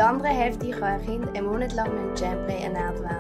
der anderen Hälfte kann ein Kind einen Monat lang mit dem Champlay ernährt werden.